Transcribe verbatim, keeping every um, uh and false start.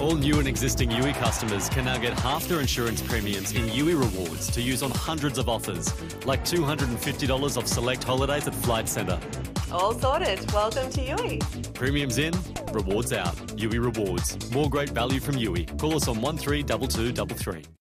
All new and existing Yui customers can now get half their insurance premiums in YouiRewards to use on hundreds of offers, like two hundred fifty dollars off select holidays at Flight Centre. All sorted. Welcome to Yui. Premiums in, rewards out. Yui Rewards. More great value from Yui. Call us on one three two two three three.